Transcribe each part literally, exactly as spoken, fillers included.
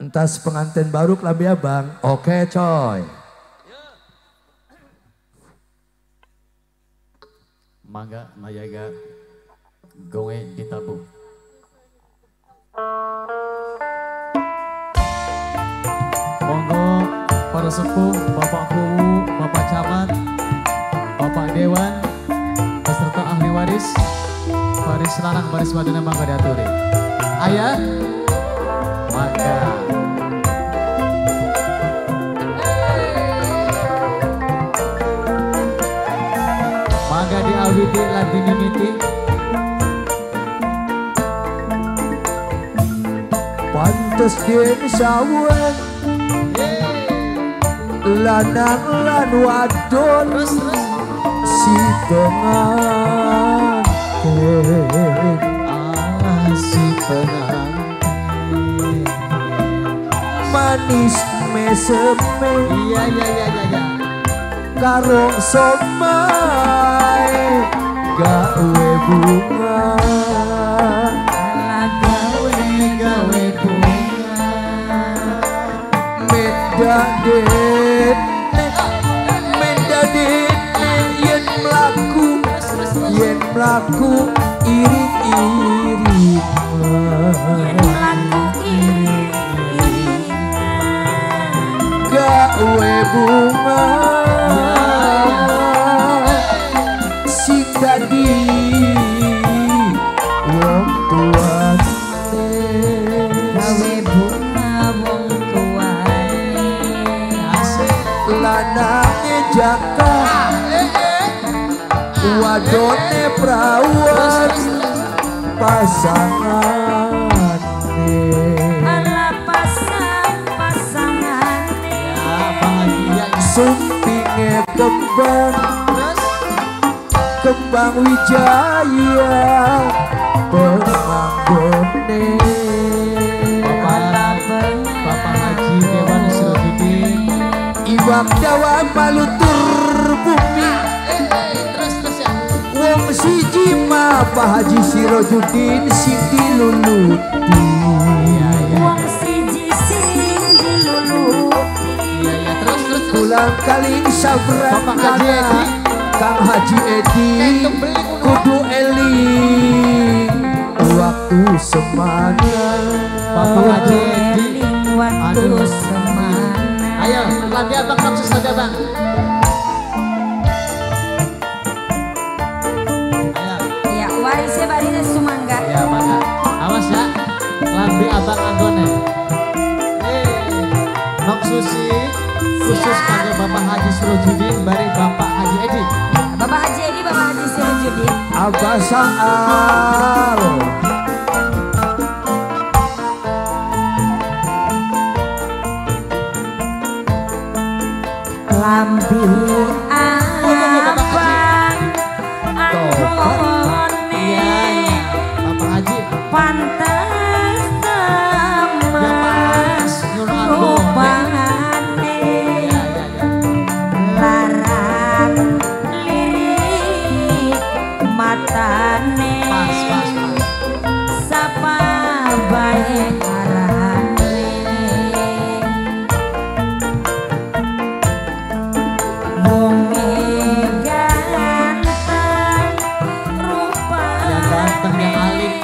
Entas pengantin baru Klambi Abang. Oke coy. Mangga mayaga gonge ditabuh. Monggo para sepuh, Bapak Kuwu, Bapak Camat, Bapak Dewan, beserta ahli waris, baris larang, baris maduna mangga diaturi. Ayah, mangga. Mangga diawiti lan dimimiti. Pantes den sawen lanang lan wadon si pengantin Ah, si pengantin manis meseme iya iya iya iya iya karo somai gawe bunga gawe gawe bunga meda dene meda dene yen mlaku yen mlaku iring-iring gawe bunga sing dadi wong tuane gawe bunga wong tuane lanange jaka wadone prawan pasangane ala pasang pasangane sumpinge kembang kembang wijaya penganggone Bapak Haji Dewan Sirojudin iwak Jawa malutur bumi wong siji mah Pak Haji Sirojudin sing diluluti wong siji sing diluluti pulang kaling sabrangkana Kang Haji Edi kudu eling waktu semana Bapak Haji Edi waktu Aduh. semana ayo Klambi Abang kapsus saja bang ayo ya warisnya barisnya sumangga ya mangga awas ya Klambi Abang Anggone eh Nok Susi khusus kangge Bapak Haji Sirojudin bareng Bapak Haji Edi Bapak Haji Edi Bapak Haji Sirojudin Abah Saal Lambi abang anggone Bapak Haji pantas ya pas nyuruh aku rupane larang lirik matane pas pas pas sapa bae arane wonge ganteng rupane yang ganteng yang alim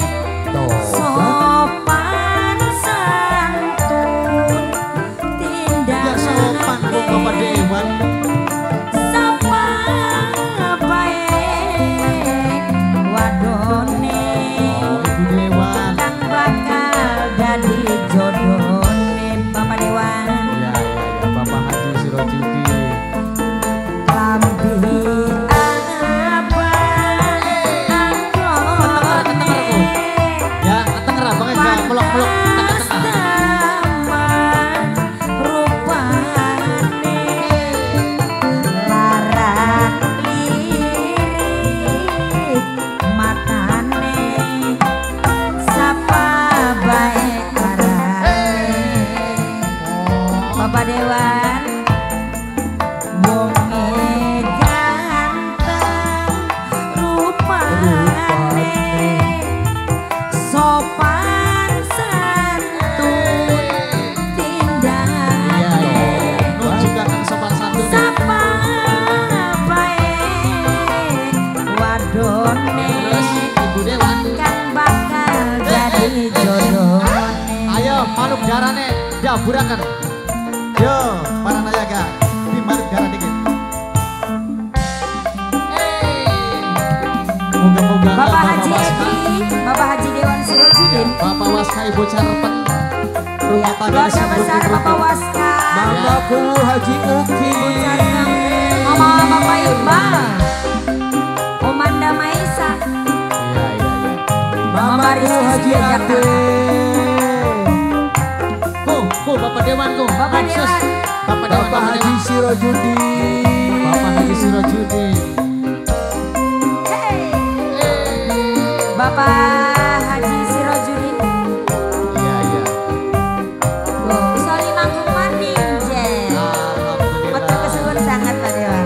sopan santun ya sopan bu Bapak Dewan sapa baik wadone oh Ibu Dewan kang bakal dadi jodone Bapak Dewan ya ya ya Bapak Haji Sirojudin lambi abang anggone ya ketengah abangnya gak melok-melok tengah-tengah rupane larang lirik matane sapa bae arane Bapak Dewan wonge ganteng rupane sopan santun Timbaruk darane daburakan. Yo, para nayaga, timbaruk darah dikit. Moga-moga Bapak Haji Edi, Bapak Haji Dewan Sirojudin. Bapak Waska Ibu Carpen. Rumah tangga Keluarga besar Bapak Waska. Mamaku Haji Uki. Mama Bapak Iqbal. Omanda Maisa. Iya, iya, iya. Mama Mamaku Rizky Haji Sudia Ade. Ku, ku Bapak Dewan ku. Bapak Maksus. Dewan. Bapak Dewan. Bapak Haji Sirojudin. Bapak Haji Sirojudin. Hey. Bapak Haji Sirojudin. Iya, iya. Oh, Soli Manggung Maning, Jen. Betul kesuwun sangat Pak Dewan.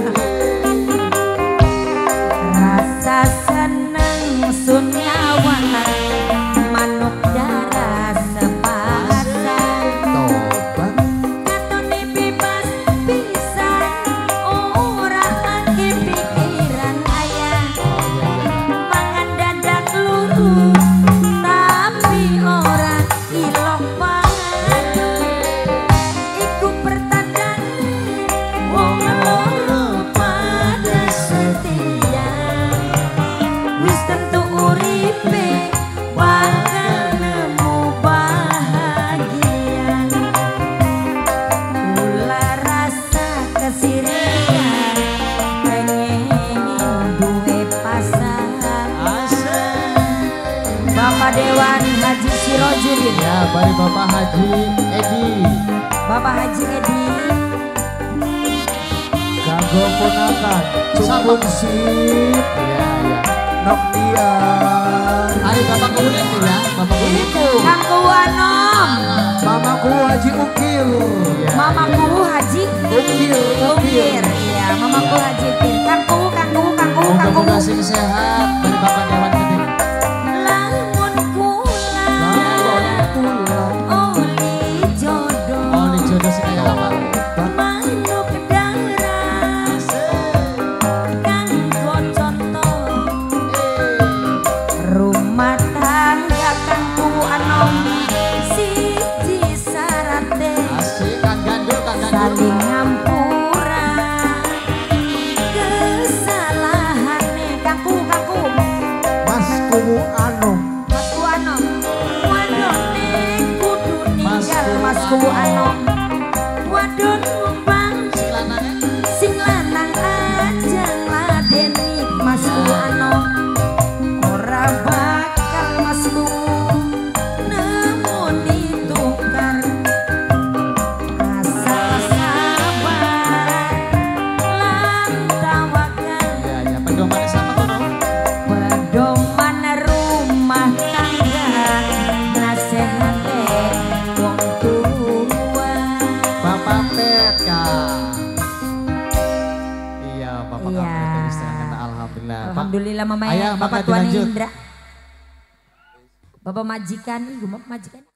Rasa seneng sunyawana manuk darah sepasang. Tobat. Katone bebas pisan ora ake pikiran ayah. Mangan dadak lurus tapi ora ilok banget. Iku pertandane wong loro pada setia. Wis tentu uripe bakal nemu bahagia. Kula rasa kesirian pengen duwe pasangan. Bapak Dewan Haji Sirojudin. Ya, bari Bapak Haji Edi. Bapak Haji Edi. Kanggo ponakan. Cukup sip. Iya, iya. Noktian. Hari Bapak kemudian tuh ya, Bapak kemudian. Iku. Kang Kuwanom. Mamaku Haji Ukil. Iya, Mamaku Haji Ukil. Ukir. Ukil. Iya, Mamaku Haji Ukir. Kang Kuwu, Kang Kuwu, Kang Kuwu, Kang Kuwu. Moga-moga sing sehat dari Bapak Dewan Gede. Lamun kula oli jodoh. Oh, di jodoh sing kayak apa? Manuk darah kanggo contoh. Rumah tangga Kang Kuwu Anom siji sarate Asik, Kang Gandul, Kang Gandul. saling ngampura kesalahane. Kang Kuwu, Kang Kuwu, Mas Kumu Anom. Mas Kuwu Anom wadone kudu Mas ninggal. Kuwu Mas Kuwu Anom. Anom wadon numpang Sing lanangnya? sing lanang aja ngladeni. Mas Kuwu Anom ora bakal Mas Kuwu nemoni tukar. Asal sabar lan tawakal. Iya, iya. Pedomannya sama tuh, no? Pedoman rumah tangga nasehate wong tua. Bapak Peka. Iya, Bapak Iya. Kapten dari setengah kata alhamdulillah. Pak, Alhamdulillah Mama Ayah, ya, maka Bapak Tuan dilanjut. Indra. Bapak majikan, ih, gue majikan.